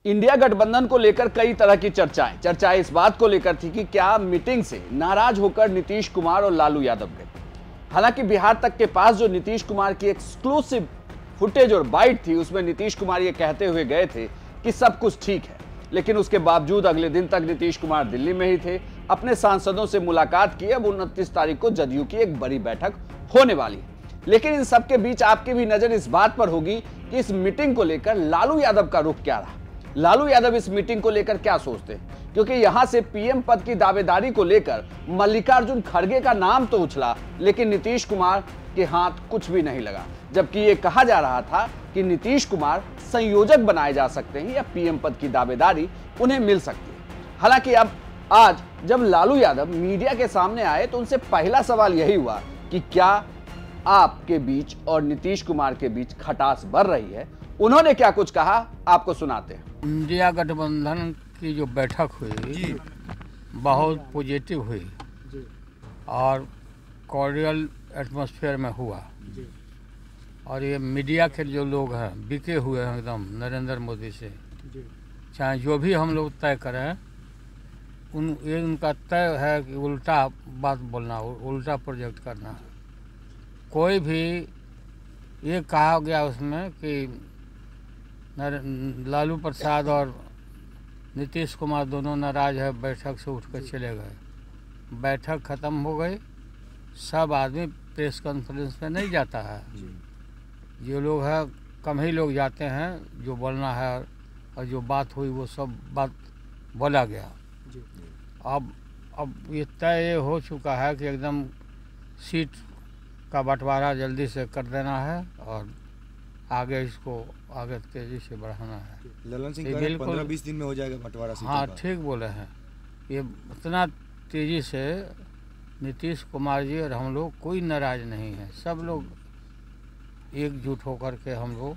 India गठबंधन को लेकर कई तरह की चर्चाएं इस बात को लेकर थी कि क्या मीटिंग से नाराज होकर नीतीश कुमार और लालू यादव गए। हालांकि बिहार तक के पास जो नीतीश कुमार की एक्सक्लूसिव फुटेज और बाइट थी, उसमें नीतीश कुमार ये कहते हुए गए थे कि सब कुछ ठीक है, लेकिन उसके बावजूद अगले दिन तक नीतीश कुमार दिल्ली में ही थे, अपने सांसदों से मुलाकात की। अब 29 तारीख को जदयू की एक बड़ी बैठक होने वाली है, लेकिन इन सबके बीच आपकी भी नजर इस बात पर होगी कि इस मीटिंग को लेकर लालू यादव का रुख क्या रहा। लालू यादव इस मीटिंग को लेकर क्या सोचते हैं, क्योंकि यहां से पीएम पद की दावेदारी को लेकर मल्लिकार्जुन खड़गे का नाम तो उछला, लेकिन नीतीश कुमार के हाथ कुछ भी नहीं लगा। जबकि ये कहा जा रहा था कि नीतीश कुमार संयोजक बनाए जा सकते हैं या पीएम पद की दावेदारी उन्हें मिल सकती है। हालांकि अब आज जब लालू यादव मीडिया के सामने आए तो उनसे पहला सवाल यही हुआ कि क्या आपके बीच और नीतीश कुमार के बीच खटास बढ़ रही है। उन्होंने क्या कुछ कहा, आपको सुनाते हैं। इंडिया गठबंधन की जो बैठक हुई बहुत पॉजिटिव हुई और कॉर्डियल एटमॉस्फेयर में हुआ। और ये मीडिया के जो लोग हैं बिके हुए हैं एकदम नरेंद्र मोदी से, चाहे जो भी हम लोग तय करें ये उनका तय है कि उल्टा बात बोलना, उल्टा प्रोजेक्ट करना। कोई भी ये कहा गया उसमें कि लालू प्रसाद और नीतीश कुमार दोनों नाराज है, बैठक से उठ कर चले गए। बैठक ख़त्म हो गई, सब आदमी प्रेस कॉन्फ्रेंस में नहीं जाता है। जो लोग हैं कम ही लोग जाते हैं, जो बोलना है और जो बात हुई वो सब बात बोला गया। अब ये तय हो चुका है कि एकदम सीट का बंटवारा जल्दी से कर देना है और आगे इसको आगे तेजी से बढ़ाना है। ललन सिंह 15-20 दिन में हो जाएगा बंटवारा। हाँ, ठीक बोले हैं। ये इतना तेजी से नीतीश कुमार जी और हम लोग कोई नाराज नहीं है, सब लोग एकजुट होकर के हम लोग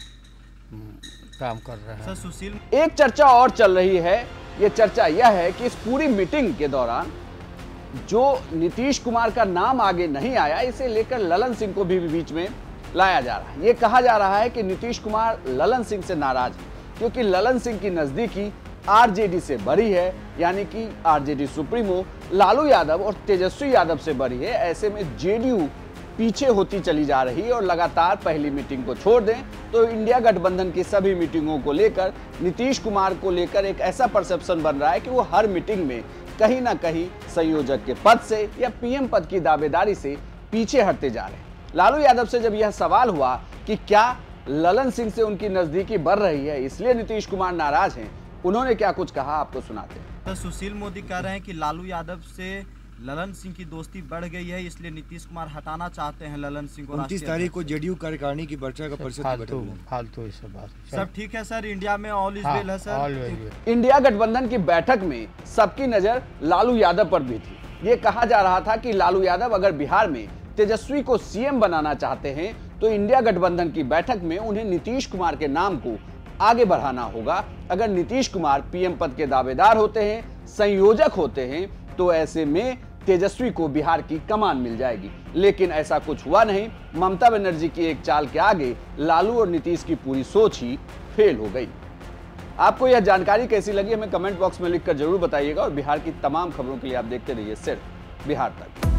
काम कर रहे हैं। सुशील, एक चर्चा और चल रही है। ये चर्चा यह है कि इस पूरी मीटिंग के दौरान जो नीतीश कुमार का नाम आगे नहीं आया, इसे लेकर ललन सिंह को भी बीच में लाया जा रहा है। ये कहा जा रहा है कि नीतीश कुमार ललन सिंह से नाराज है क्योंकि ललन सिंह की नजदीकी आरजेडी से बड़ी है, यानी कि आरजेडी सुप्रीमो लालू यादव और तेजस्वी यादव से बड़ी है। ऐसे में जेडीयू पीछे होती चली जा रही है और लगातार पहली मीटिंग को छोड़ दें तो इंडिया गठबंधन की सभी मीटिंगों को लेकर नीतीश कुमार को लेकर एक ऐसा परसेप्शन बन रहा है कि वो हर मीटिंग में कहीं ना कहीं संयोजक के पद से या पीएम पद की दावेदारी से पीछे हटते जा रहे हैं। लालू यादव से जब यह सवाल हुआ कि क्या ललन सिंह से उनकी नजदीकी बढ़ रही है इसलिए नीतीश कुमार नाराज हैं, उन्होंने क्या कुछ कहा, आपको सुनाते हैं। तो सुशील मोदी कह रहे हैं कि लालू यादव से ललन सिंह की दोस्ती बढ़ गई है, इसलिए नीतीश कुमार हटाना चाहते हैं ललन सिंह को। 29 तारीख को जेडीयू कार्यकारिणी की बैठक का परिषद फालतू सब बात। सब ठीक है सर, इंडिया में ऑल इज वेल है सर। इंडिया गठबंधन की बैठक में सबकी नजर लालू यादव पर भी थी। ये कहा जा रहा था कि लालू यादव अगर बिहार में तेजस्वी को सीएम बनाना चाहते हैं तो इंडिया गठबंधन की बैठक में उन्हें नीतीश कुमार के नाम को आगे बढ़ाना होगा। अगर नीतीश कुमार पीएम पद के दावेदार होते हैं, संयोजक होते हैं, तो ऐसे में तेजस्वी को बिहार की कमान मिल जाएगी। लेकिन ऐसा कुछ हुआ नहीं। ममता बनर्जी की एक चाल के आगे लालू और नीतीश की पूरी सोच ही फेल हो गई। आपको यह जानकारी कैसी लगी हमें कमेंट बॉक्स में लिखकर जरूर बताइएगा और बिहार की तमाम खबरों के लिए आप देखते रहिए सिर्फ बिहार तक।